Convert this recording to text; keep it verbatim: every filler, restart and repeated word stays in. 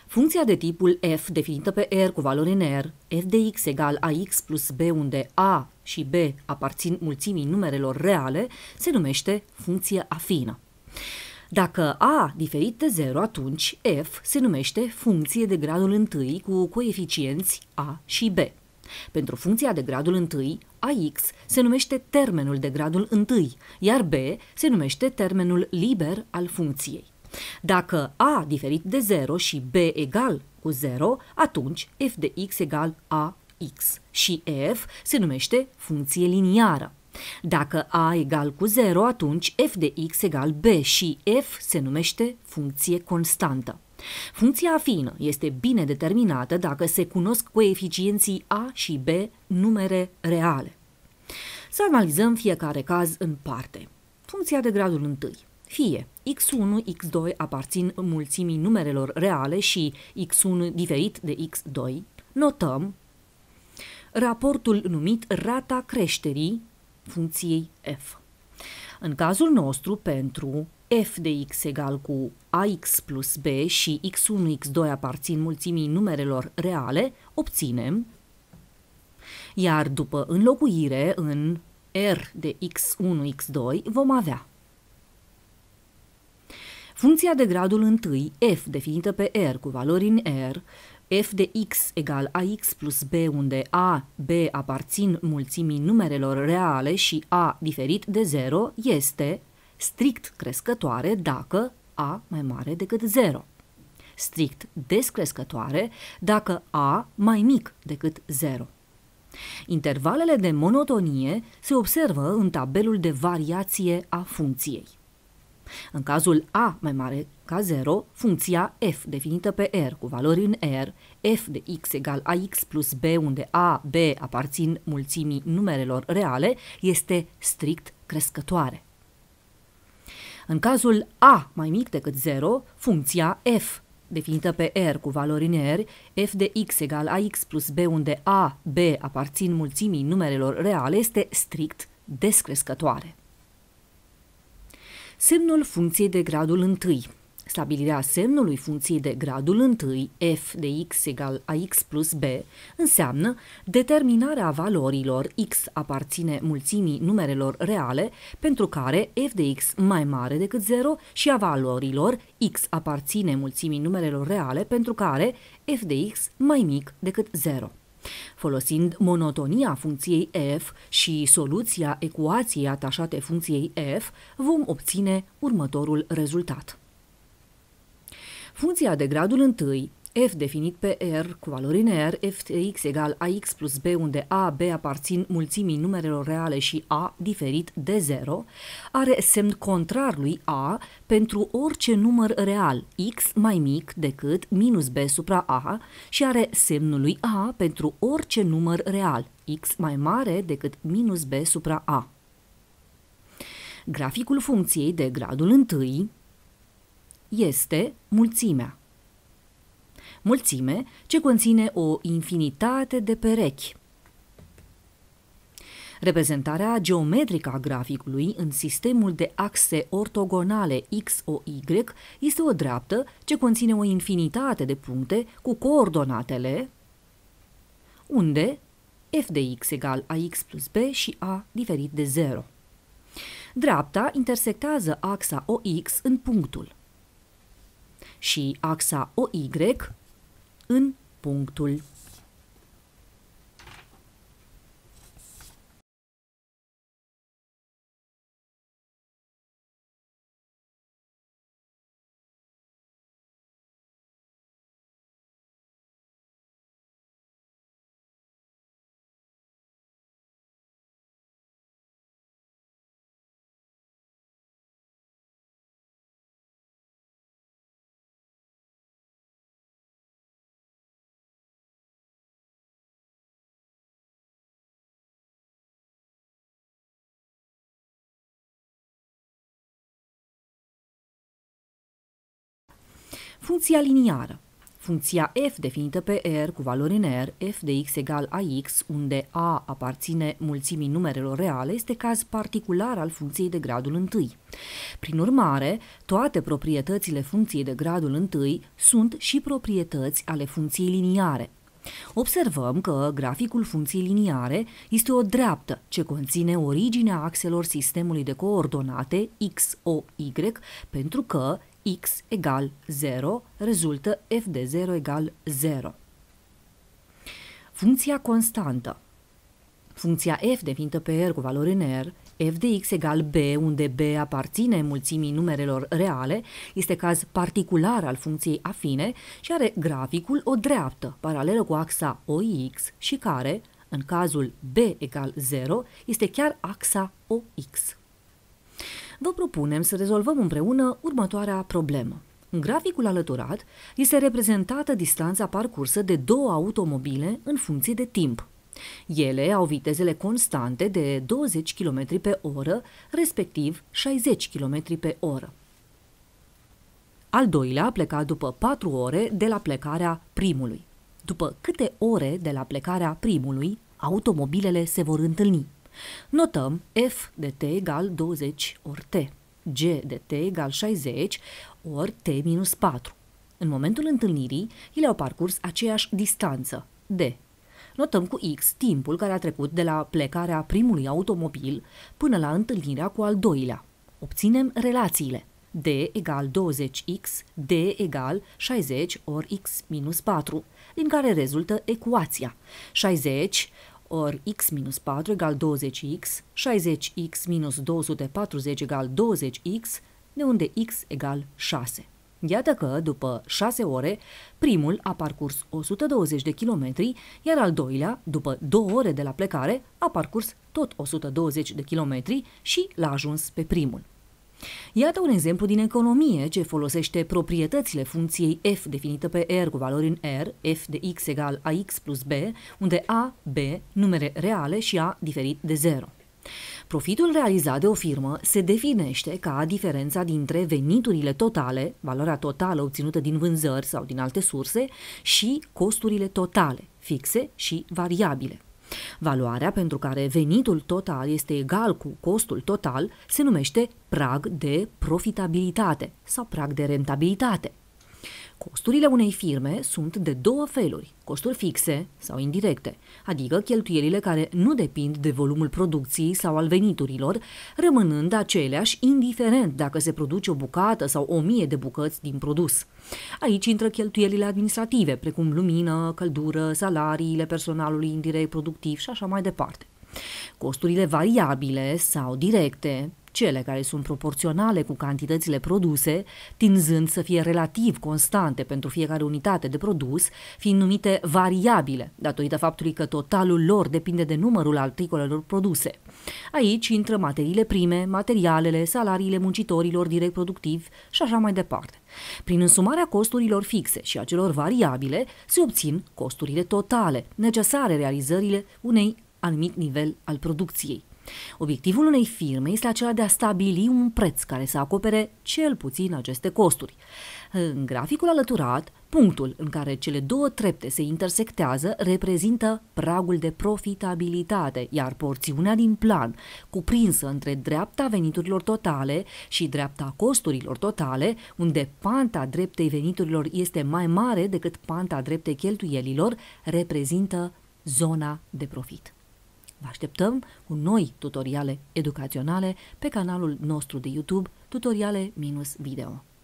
Funcția de tipul f definită pe R cu valori în R, f de x egal ax plus b, unde a și b aparțin mulțimii numerelor reale, se numește funcție afină. Dacă a diferit de zero, atunci f se numește funcție de gradul întâi cu coeficienți a și b. Pentru funcția de gradul întâi, ax se numește termenul de gradul întâi, iar b se numește termenul liber al funcției. Dacă a diferit de zero și b egal cu zero, atunci f de x egal ax și f se numește funcție liniară. Dacă a egal cu zero, atunci f de x egal b și f se numește funcție constantă. Funcția afină este bine determinată dacă se cunosc coeficienții a și b, numere reale. Să analizăm fiecare caz în parte. Funcția de gradul întâi. Fie x unu, x doi aparțin mulțimii numerelor reale și x unu diferit de x doi, notăm raportul numit rata creșterii funcției f. În cazul nostru, pentru f de x egal cu ax plus b și x unu, x doi aparțin mulțimii numerelor reale, obținem, iar după înlocuire în r de x unu, x doi vom avea funcția de gradul întâi, f definită pe R cu valori în R, f de x egal ax plus b, unde a, b aparțin mulțimii numerelor reale și a diferit de zero, este strict crescătoare dacă a mai mare decât zero. Strict descrescătoare dacă a mai mic decât zero. Intervalele de monotonie se observă în tabelul de variație a funcției. În cazul a mai mare ca zero, funcția f definită pe R cu valori în R, f de x egal ax plus b, unde a, b aparțin mulțimii numerelor reale, este strict crescătoare. În cazul a mai mic decât zero, funcția f definită pe R cu valori în R, f de x egal ax plus b, unde a, b aparțin mulțimii numerelor reale, este strict descrescătoare. Semnul funcției de gradul întâi. Stabilirea semnului funcției de gradul întâi, f de x egal ax plus b, înseamnă determinarea valorilor x aparține mulțimii numerelor reale, pentru care f de x mai mare decât zero, și a valorilor x aparține mulțimii numerelor reale, pentru care f de x mai mic decât zero. Folosind monotonia funcției f și soluția ecuației atașate funcției f, vom obține următorul rezultat. Funcția de gradul întâi, f definit pe R cu valori în R, f de x egal ax plus b, unde a, b aparțin mulțimii numerelor reale și a diferit de zero, are semn contrar lui a pentru orice număr real x mai mic decât minus b supra a și are semnul lui a pentru orice număr real x mai mare decât minus b supra a. Graficul funcției de gradul întâi este mulțimea. Mulțime ce conține o infinitate de perechi. Reprezentarea geometrică a graficului în sistemul de axe ortogonale x o y este o dreaptă ce conține o infinitate de puncte cu coordonatele unde f de x egal ax plus b și a diferit de zero. Dreapta intersectează axa O X în punctul și axa O Y în punctul. Funcția liniară. Funcția f definită pe R cu valori în R, f de x egal a x, unde a aparține mulțimii numerelor reale, este caz particular al funcției de gradul întâi. Prin urmare, toate proprietățile funcției de gradul întâi sunt și proprietăți ale funcției liniare. Observăm că graficul funcției liniare este o dreaptă ce conține originea axelor sistemului de coordonate x, o, y, pentru că x egal zero rezultă f de zero egal zero. Funcția constantă. Funcția f definită pe R cu valori în R, f de x egal b, unde b aparține mulțimii numerelor reale, este caz particular al funcției afine și are graficul o dreaptă paralelă cu axa O X și care, în cazul b egal zero, este chiar axa O X. Vă propunem să rezolvăm împreună următoarea problemă. În graficul alăturat este reprezentată distanța parcursă de două automobile în funcție de timp. Ele au vitezele constante de douăzeci de kilometri pe oră, respectiv șaizeci de kilometri pe oră. Al doilea a plecat după patru ore de la plecarea primului. După câte ore de la plecarea primului, automobilele se vor întâlni? Notăm f de t egal douăzeci ori t, g de t egal șaizeci ori t minus patru. În momentul întâlnirii, ele au parcurs aceeași distanță, d. Notăm cu x timpul care a trecut de la plecarea primului automobil până la întâlnirea cu al doilea. Obținem relațiile. D egal douăzeci x, D egal șaizeci ori x minus patru, din care rezultă ecuația. șaizeci ori x minus patru egal douăzeci x, șaizeci x minus două sute patruzeci egal douăzeci x, de unde x egal șase. Iată că, după șase ore, primul a parcurs o sută douăzeci de kilometri, iar al doilea, după două ore de la plecare, a parcurs tot o sută douăzeci de kilometri și l-a ajuns pe primul. Iată un exemplu din economie ce folosește proprietățile funcției f definită pe R cu valori în R, f de x egal a x plus b, unde a, b, numere reale și a diferit de zero. Profitul realizat de o firmă se definește ca diferența dintre veniturile totale, valoarea totală obținută din vânzări sau din alte surse, și costurile totale, fixe și variabile. Valoarea pentru care venitul total este egal cu costul total se numește prag de profitabilitate sau prag de rentabilitate. Costurile unei firme sunt de două feluri, costuri fixe sau indirecte, adică cheltuielile care nu depind de volumul producției sau al veniturilor, rămânând aceleași indiferent dacă se produce o bucată sau o mie de bucăți din produs. Aici intră cheltuielile administrative, precum lumină, căldură, salariile personalului indirect productiv și așa mai departe. Costurile variabile sau directe, cele care sunt proporționale cu cantitățile produse, tinzând să fie relativ constante pentru fiecare unitate de produs, fiind numite variabile, datorită faptului că totalul lor depinde de numărul articolelor produse. Aici intră materiile prime, materialele, salariile muncitorilor direct productivi și așa mai departe. Prin însumarea costurilor fixe și a celor variabile se obțin costurile totale, necesare realizările unei anumit nivel al producției. Obiectivul unei firme este acela de a stabili un preț care să acopere cel puțin aceste costuri. În graficul alăturat, punctul în care cele două trepte se intersectează reprezintă pragul de profitabilitate, iar porțiunea din plan, cuprinsă între dreapta veniturilor totale și dreapta costurilor totale, unde panta dreptei veniturilor este mai mare decât panta dreptei cheltuielilor, reprezintă zona de profit. Vă așteptăm cu noi tutoriale educaționale pe canalul nostru de YouTube, tutoriale minus video.